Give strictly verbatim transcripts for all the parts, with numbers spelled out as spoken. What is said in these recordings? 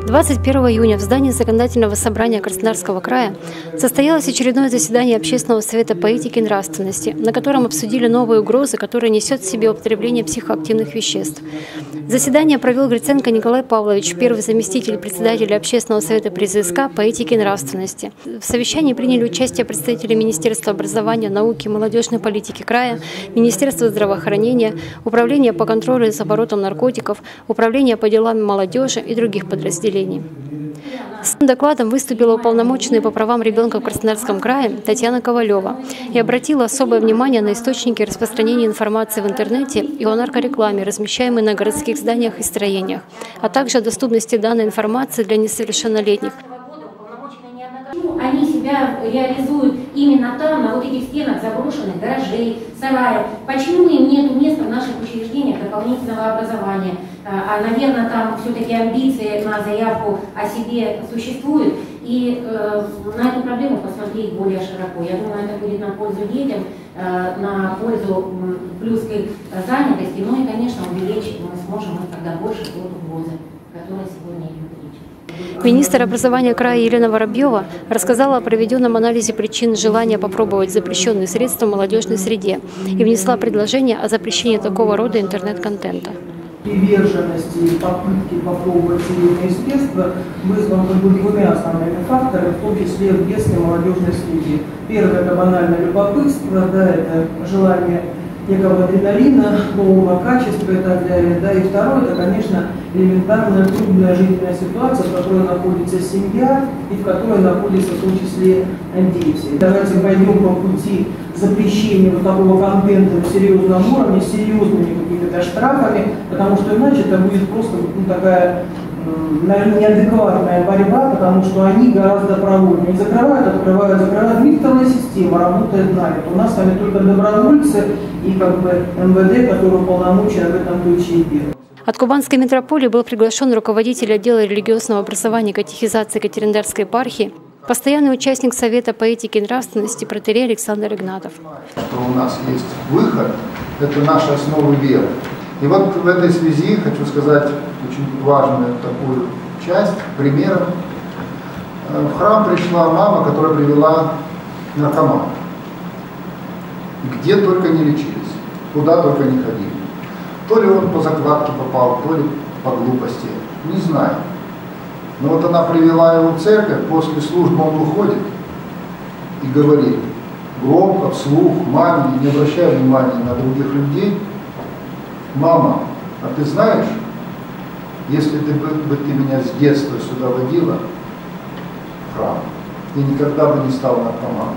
двадцать первого июня в здании Законодательного собрания Краснодарского края состоялось очередное заседание Общественного совета по этике и нравственности, на котором обсудили новые угрозы, которые несет в себе употребление психоактивных веществ. Заседание провел Гриценко Николай Павлович, первый заместитель председателя Общественного совета при ЗСК по этике и нравственности. В совещании приняли участие представители Министерства образования, науки, молодежной политики края, Министерства здравоохранения, Управления по контролю за оборотом наркотиков, Управления по делам молодежи и других подразделений. С докладом выступила уполномоченная по правам ребенка в Краснодарском крае Татьяна Ковалева и обратила особое внимание на источники распространения информации в интернете и о наркорекламе, размещаемой на городских зданиях и строениях, а также о доступности данной информации для несовершеннолетних. Они себя реализуют именно там, на вот этих стенах заброшенных гаражей, сараев. Почему им нет места в наших учреждениях дополнительного образования? А, наверное, там все-таки амбиции на заявку о себе существуют. И э, на эту проблему посмотреть более широко. Я думаю, это будет на пользу детям, э, на пользу плюс к их занятости. Ну и, конечно, увеличить мы сможем тогда больше от угрозы, которая сегодня идет речь. Министр образования края Елена Воробьева рассказала о проведенном анализе причин желания попробовать запрещенные средства в молодежной среде и внесла предложение о запрещении такого рода интернет-контента. Приверженности и попытки попробовать целебные средства вызваны двумя основными факторами, в том числе в детской молодежной среде. Первое – это банальное любопытство, да, это желание некого адреналина, нового качества и так далее. Да, и второе – это, конечно, элементарная трудная жизненная ситуация, в которой находится семья и в которой находятся в том числе дети. Давайте пойдем по пути запрещения вот такого контента на серьезном уровне, с серьезными какими-то штрафами, потому что иначе это будет просто ну, такая, наверное, неадекватная борьба, потому что они гораздо проворнее. Они закрывают, открывают, закрывают. Мифтовая система работает на это. У нас с вами только добровольцы и как бы эм вэ дэ, который уполномочен в этом случае делать. От Кубанской митрополии был приглашен руководитель отдела религиозного образования и катехизации Екатеринодарской епархии, постоянный участник Совета по этике и нравственности протоиерей Александр Игнатов. Что у нас есть выход, это наши основы веры. И вот в этой связи хочу сказать очень важную такую часть, примером. В храм пришла мама, которая привела наркомана. Где только не лечились, куда только не ходили. То ли он по закладке попал, то ли по глупости, не знаю. Но вот она привела его в церковь, после службы он выходит и говорит громко, вслух, маме, не обращая внимания на других людей: «Мама, а ты знаешь, если ты бы, бы ты меня с детства сюда водила, в храм, ты никогда бы не стал наркоманом.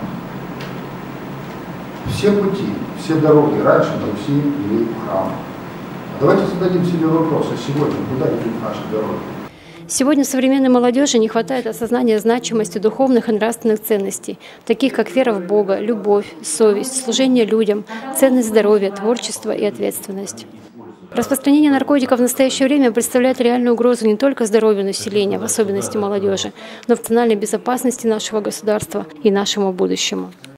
Все пути, все дороги раньше на Руси вели в храм». Давайте зададим себе вопрос, а сегодня куда ведут наши дороги? Сегодня современной молодежи не хватает осознания значимости духовных и нравственных ценностей, таких как вера в Бога, любовь, совесть, служение людям, ценность здоровья, творчество и ответственность. Распространение наркотиков в настоящее время представляет реальную угрозу не только здоровью населения, в особенности молодежи, но и национальной безопасности нашего государства и нашему будущему.